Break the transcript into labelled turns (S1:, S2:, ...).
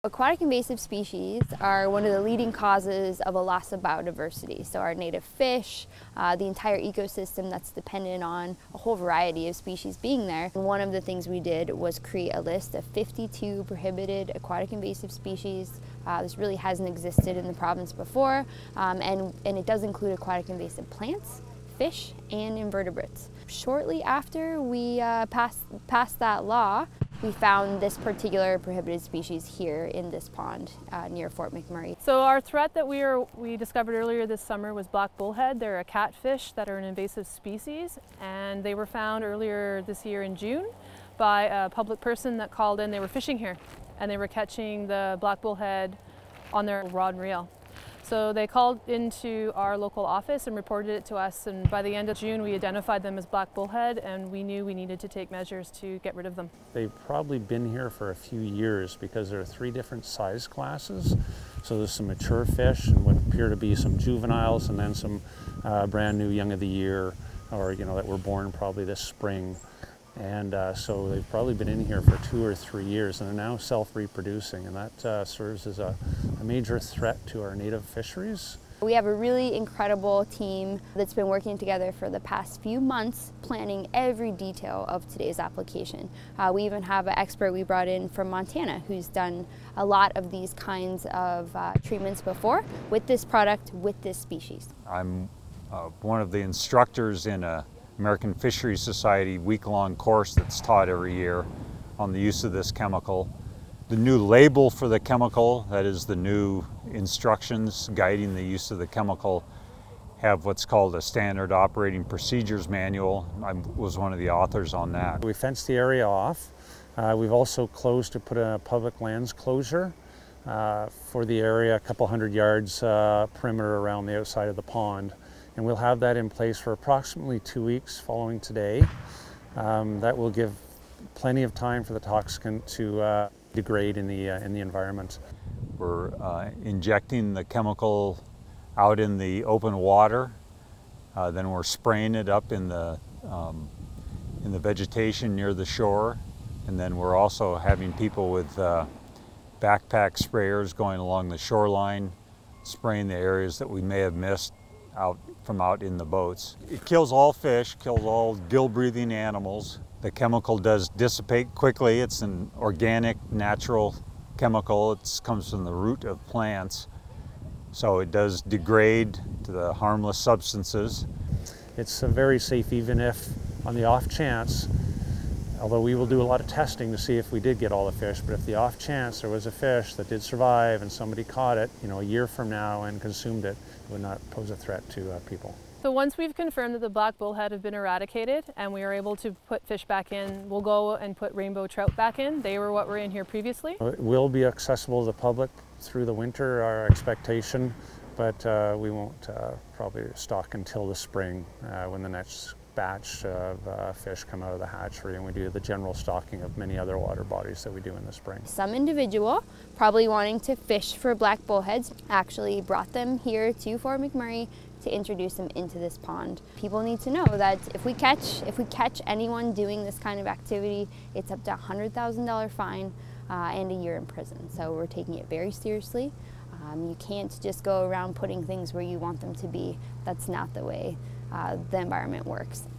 S1: Aquatic invasive species are one of the leading causes of a loss of biodiversity. So our native fish, the entire ecosystem that's dependent on a whole variety of species being there. And one of the things we did was create a list of 52 prohibited aquatic invasive species. This really hasn't existed in the province before, and it does include aquatic invasive plants, fish, and invertebrates. Shortly after we passed that law, we found this particular prohibited species here in this pond near Fort McMurray.
S2: So our threat that we discovered earlier this summer was black bullhead. They're a catfish that are an invasive species, and they were found earlier this year in June by a public person that called in. They were fishing here and they were catching the black bullhead on their rod and reel. So they called into our local office and reported it to us, and by the end of June we identified them as black bullhead, and we knew we needed to take measures to get rid of them.
S3: They've probably been here for a few years because there are 3 different size classes. So there's some mature fish and what appear to be some juveniles, and then some brand new young of the year, or that were born probably this spring. And so they've probably been in here for 2 or 3 years and are now self-reproducing, and that serves as a major threat to our native fisheries.
S1: We have a really incredible team that's been working together for the past few months, planning every detail of today's application. We even have an expert we brought in from Montana who's done a lot of these kinds of treatments before with this product, with this species.
S4: I'm one of the instructors in a American Fisheries Society week-long course that's taught every year on the use of this chemical. The new label for the chemical, that is the new instructions guiding the use of the chemical, have what's called a standard operating procedures manual. I was one of the authors on that.
S3: We fenced the area off. We've also closed to put a public lands closure for the area, a couple hundred yards perimeter around the outside of the pond. And we'll have that in place for approximately 2 weeks following today. That will give plenty of time for the toxicant to degrade in the environment.
S4: We're injecting the chemical out in the open water. Then we're spraying it up in the vegetation near the shore. And then we're also having people with backpack sprayers going along the shoreline, spraying the areas that we may have missed out in the boats. It kills all fish, kills all gill-breathing animals. The chemical does dissipate quickly. It's an organic, natural chemical. It comes from the root of plants. So it does degrade to the harmless substances.
S3: It's very safe, even if on the off chance, although we will do a lot of testing to see if we did get all the fish, but if the off chance there was a fish that did survive and somebody caught it, a year from now and consumed it, it would not pose a threat to people.
S2: So once we've confirmed that the black bullhead have been eradicated and we are able to put fish back in, we'll go and put rainbow trout back in. They were what were in here previously.
S3: It will be accessible to the public through the winter, our expectation, but we won't probably stock until the spring when the next batch of fish come out of the hatchery, and we do the general stocking of many other water bodies that we do in the spring.
S1: Some individual, probably wanting to fish for black bullheads, actually brought them here to Fort McMurray to introduce them into this pond. People need to know that if we catch anyone doing this kind of activity, it's up to a $100,000 fine and a year in prison. So we're taking it very seriously. You can't just go around putting things where you want them to be. That's not the way the environment works.